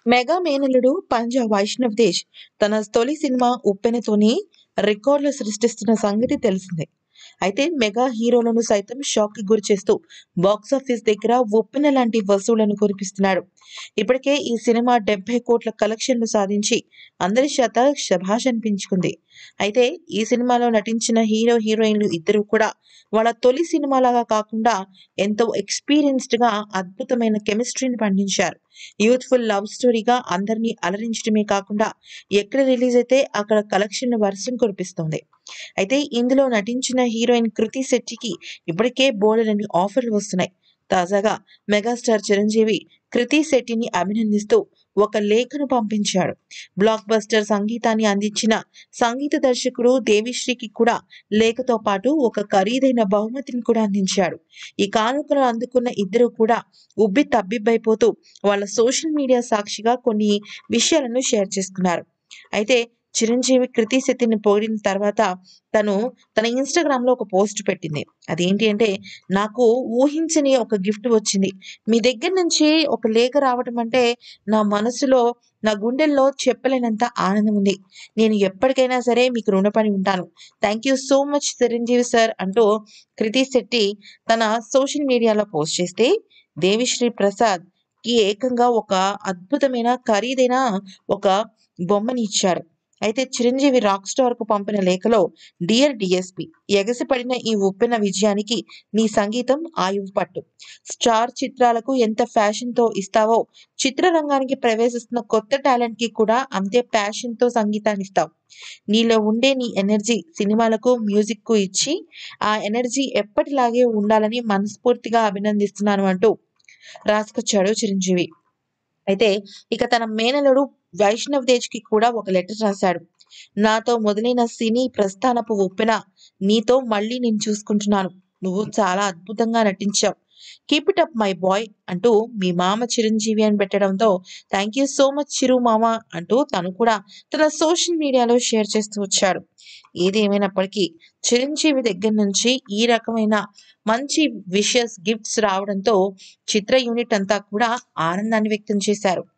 Mega మేనల్లుడు పంజా వైష్ణవ్ తేజ్ తన తొలి సినిమా ఉప్పెనతోనే రికార్డులు సృష్టిస్తున్న సంగతి తెలిసిందే. అయితే మెగా హీరోలను సైతం షాక్ కి గురి చేస్తూ బాక్సాఫీస్ దగ్గర ఉప్పెన లాంటి వసూళ్లను కురిపిస్తున్నాడు. ఇప్పటికే ఈ సినిమా 70 కోట్ల కలెక్షన్లు సాధించి అందరి చేత శభాష్ అనిపించుకుంది. అయితే ఈ సినిమాలో నటించిన హీరో హీరోయిన్లు ఇద్దరు కూడా వాళ్ళ తొలి సినిమాలాగా కాకుండా ఎంతో ఎక్స్పీరియన్స్డ్ గా అద్భుతమైన కెమిస్ట్రీని పండించారు. యూత్ఫుల్ లవ్ స్టోరీగా అందరినీ అలరించడమే కాకుండా ఎక్కడ రిలీజ్ అయితే అక్కడ కలెక్షన్ల వర్షం కురిపిస్తోంది. అయితే ఇందులో నటించిన హీరోయిన్ కృతి శెట్టికి ఇప్పటికే బోలెడన్ని ఆఫర్లు వస్తున్నాయి. తాజాగా మెగాస్టార్ చిరంజీవి కృతి శెట్టిని అభినందిస్తూ ఒక లేఖను పంపించాడు. బ్లాక్ బస్టర్ సంగీతాన్ని అందించిన సంగీత దర్శకుడు దేవిశ్రీకి కూడా లేఖతో పాటు ఒక ఖరీదైన బహుమతిని కూడా అందించాడు. ఈ కానుకలు అందుకున్న ఇద్దరు కూడా ఉబ్బి తబ్బిబ్బైపోతూ వాళ్ళ సోషల్ మీడియా సాక్షిగా కొన్ని విషయాలను షేర్ చేసుకున్నారు. అయితే చిరంజీవి కృతి శెట్టిని పొగిడిన తర్వాత తను తన ఇన్‌స్టాగ్రామ్ లో ఒక పోస్ట్ పెట్టింది. అదేంటి అంటే, నాకు ఊహించని ఒక గిఫ్ట్ వచ్చింది. మీ దగ్గర నుంచి ఒక లేఖ రావటం అంటే నా మనసులో, నా గుండెల్లో చెప్పలేనంత ఆనందం ఉంది. నేను ఎప్పటికైనా సరే మీకు రుణపడి ఉంటాను. Thank you so much Chiranjeevi sir అంటూ కృతి శెట్టి తన సోషల్ మీడియాలో పోస్ట్ చేస్తే, దేవిశ్రీ ప్రసాద్ కి ఏకంగా ఒక అద్భుతమైన ఖరీదైన ఒక బొమ్మని ఇచ్చారు. అయితే చిరంజీవి రాక్ స్టార్ కు పంపిన లేఖలో, డియర్ డిఎస్పి, ఎగసిపడిన ఈ ఉప్పెన విజయానికి నీ సంగీతం ఆయువు పట్టు. స్టార్ చిత్రాలకు ఎంత ఫ్యాషన్ తో ఇస్తావో చిత్రరంగానికి ప్రవేశిస్తున్న కొత్త టాలెంట్ కి కూడా అంతే ప్యాషన్ తో సంగీతాన్ని ఇస్తావు. నీలో ఉండే నీ ఎనర్జీ సినిమాలకు మ్యూజిక్ కు ఇచ్చి ఆ ఎనర్జీ ఎప్పటిలాగే ఉండాలని మనస్ఫూర్తిగా అభినందిస్తున్నాను అంటూ రాసుకొచ్చాడు చిరంజీవి. అయితే ఇక తన మేనల్లుడు వైష్ణవ్ తేజ్ కి కూడా ఒక లెటర్ రాశాడు. నాతో మొదలైన సినీ ప్రస్థానపు ఉప్పెన నీతో మళ్ళీ నేను చూసుకుంటున్నాను. నువ్వు చాలా అద్భుతంగా నటించావు. Keep it up my boy అంటూ మీ మామ చిరంజీవి అని పెట్టడంతో thank you so much Chiru మామ అంటూ తను కూడా తన సోషల్ మీడియాలో షేర్ చేస్తూ వచ్చాడు. ఏది ఏమైనప్పటికీ చిరంజీవి దగ్గర నుంచి ఈ రకమైన మంచి విషెస్ గిఫ్ట్స్ రావడంతో చిత్ర యూనిట్ అంతా కూడా ఆనందాన్ని వ్యక్తం చేశారు.